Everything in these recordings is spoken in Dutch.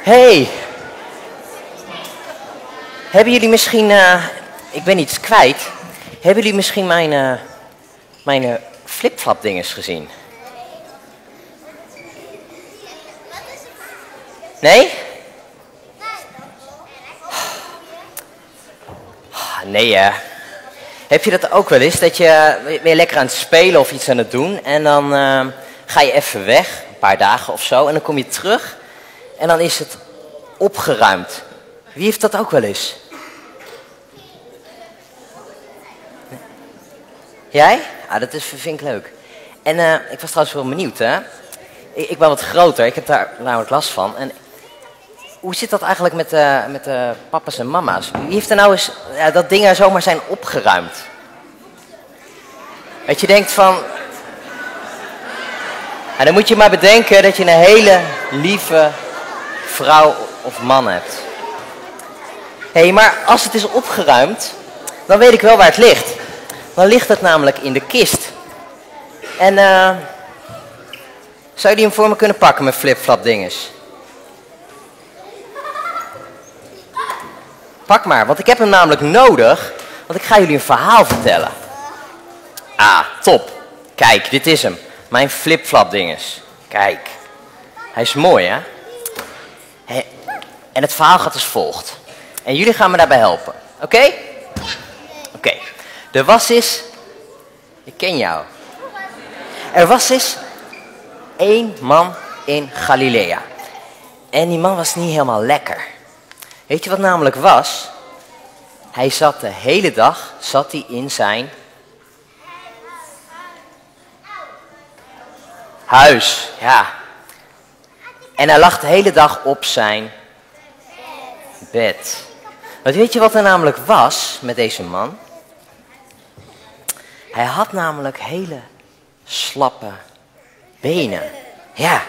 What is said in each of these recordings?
Hey, hebben jullie misschien, ik ben iets kwijt. Hebben jullie misschien mijn flipflap dinges gezien? Nee? Nee hè. Heb je dat ook wel eens? Dat je weer lekker aan het spelen of iets aan het doen. En dan ga je even weg, een paar dagen of zo. En dan kom je terug. En dan is het opgeruimd. Wie heeft dat ook wel eens? Jij? Ah, dat vind ik leuk. En ik was trouwens wel benieuwd, hè. Ik ben wat groter, ik heb daar namelijk last van. En hoe zit dat eigenlijk met de papa's en mama's? Wie heeft er nou eens dat dingen zomaar zijn opgeruimd? Dat je denkt van... En dan moet je maar bedenken dat je een hele lieve vrouw of man hebt. Hé, maar als het is opgeruimd, dan weet ik wel waar het ligt. Dan ligt het namelijk in de kist. En zou je die hem voor me kunnen pakken met flipflap dinges? Pak maar, want ik heb hem namelijk nodig, want ik ga jullie een verhaal vertellen. Ah, top. Kijk, dit is hem. Mijn flipflap dinges. Kijk. Hij is mooi, hè? En het verhaal gaat als volgt. En jullie gaan me daarbij helpen. Oké? Oké. Er was eens... Ik ken jou. Er was eens 1 man in Galilea. En die man was niet helemaal lekker. Weet je wat namelijk was? Hij zat de hele dag in zijn huis. Ja. En hij lag de hele dag op zijn bed. Maar weet je wat er namelijk was met deze man? Hij had namelijk hele slappe benen. Ja.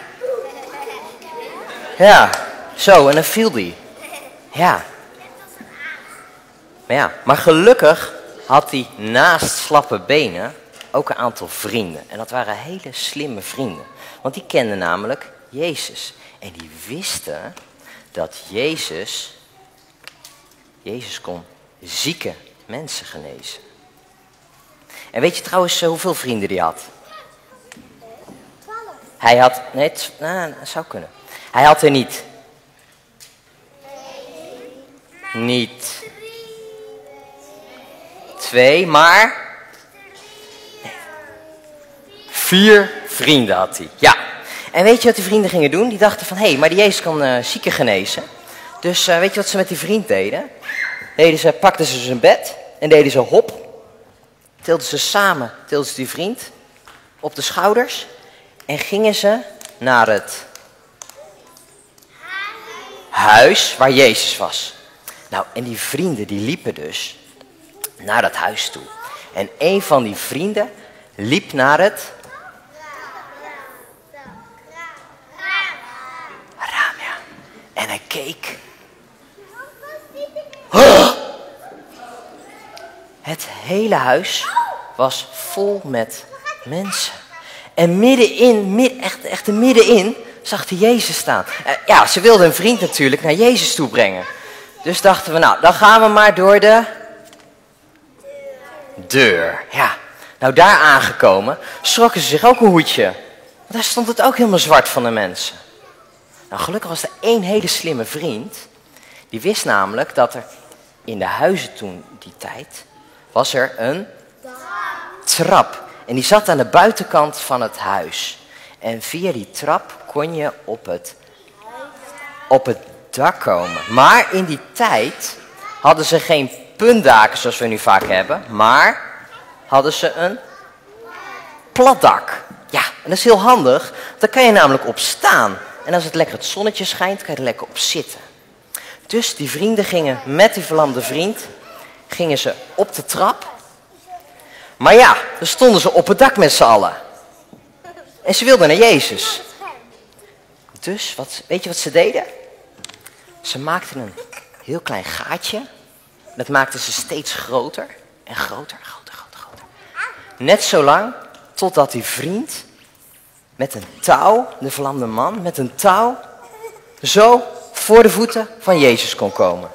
Ja, zo, en dan viel die. Ja. Maar gelukkig had hij naast slappe benen ook een aantal vrienden. En dat waren hele slimme vrienden. Want die kenden namelijk Jezus. En die wisten dat Jezus kon zieke mensen genezen. En weet je trouwens hoeveel vrienden die had? Hij had... Nee, dat zou kunnen. Hij had er niet 2, maar 4 vrienden had hij. Ja. En weet je wat die vrienden gingen doen? Die dachten van, hé, maar die Jezus kan zieken genezen. Dus weet je wat ze met die vriend deden? Pakten ze zijn bed en deden ze hop. Tilden ze die vriend op de schouders. En gingen ze naar het huis waar Jezus was. Nou, en die vrienden die liepen dus naar dat huis toe. En een van die vrienden liep naar het raam, ja. En hij keek. Oh! Het hele huis was vol met mensen. En middenin zag hij Jezus staan. Ja, ze wilden een vriend natuurlijk naar Jezus toe brengen. Dus dachten we, nou, dan gaan we maar door de deur. Ja, nou daar aangekomen, schrokken ze zich ook een hoedje. Want daar stond het ook helemaal zwart van de mensen. Nou, gelukkig was er 1 hele slimme vriend. Die wist namelijk dat er in de huizen toen die tijd, was er een trap. En die zat aan de buitenkant van het huis. En via die trap kon je op het dak komen. Maar in die tijd hadden ze geen puntdaken zoals we nu vaak hebben. Maar hadden ze een plat dak. Ja, en dat is heel handig. Daar kan je namelijk op staan. En als het lekker het zonnetje schijnt, kan je er lekker op zitten. Dus die vrienden gingen met die verlamde vriend, gingen ze op de trap. Maar ja, dan stonden ze op het dak met z'n allen. En ze wilden naar Jezus. Dus, weet je wat ze deden? Ze maakten een heel klein gaatje. Dat maakten ze steeds groter. En groter. Net zo lang totdat die vriend met een touw, de verlamde man, met een touw zo voor de voeten van Jezus kon komen.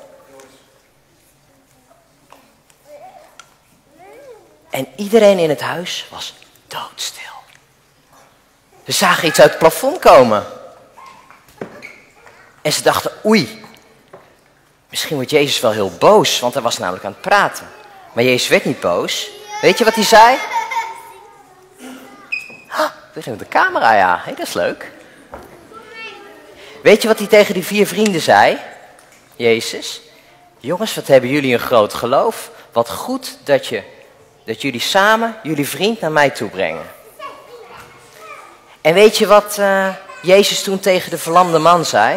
En iedereen in het huis was doodstil. Ze zagen iets uit het plafond komen. En ze dachten, oei, misschien wordt Jezus wel heel boos, want hij was namelijk aan het praten. Maar Jezus werd niet boos. Weet je wat hij zei? Dit is de camera, ja. Hey, dat is leuk. Weet je wat hij tegen die 4 vrienden zei? Jezus, jongens, wat hebben jullie een groot geloof. Wat goed dat jullie samen jullie vriend naar mij toe brengen. En weet je wat Jezus toen tegen de verlamde man zei?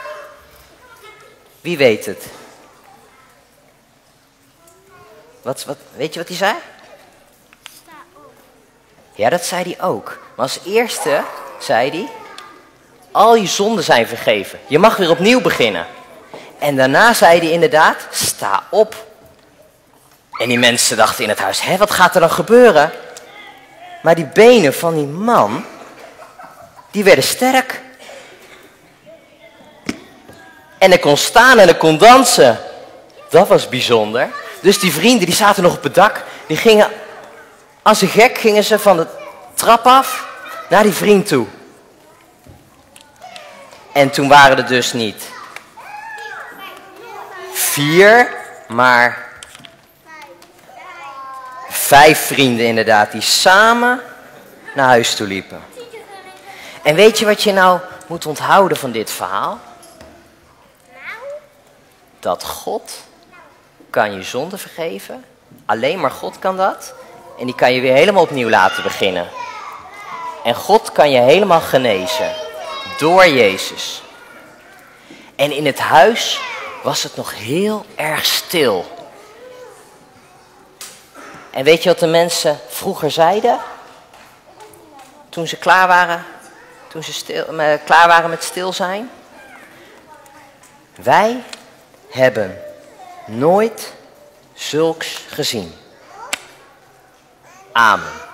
Wie weet het? Weet je wat hij zei? Ja, dat zei hij ook. Maar als eerste zei hij, al je zonden zijn vergeven. Je mag weer opnieuw beginnen. En daarna zei hij inderdaad, sta op. En die mensen dachten in het huis, wat gaat er dan gebeuren? Maar die benen van die man, die werden sterk. En hij kon staan en hij kon dansen. Dat was bijzonder. Dus die vrienden die zaten nog op het dak. Die gingen, als een gek gingen ze van de trap af naar die vriend toe. En toen waren er dus niet 4, maar 5 vrienden inderdaad, die samen naar huis toe liepen. En weet je wat je nou moet onthouden van dit verhaal? Dat God kan je zonde vergeven. Alleen maar God kan dat. En die kan je weer helemaal opnieuw laten beginnen. En God kan je helemaal genezen. Door Jezus. En in het huis was het nog heel erg stil. En weet je wat de mensen vroeger zeiden? Toen ze klaar waren, klaar waren met stil zijn? Wij hebben nooit zulks gezien. Amen.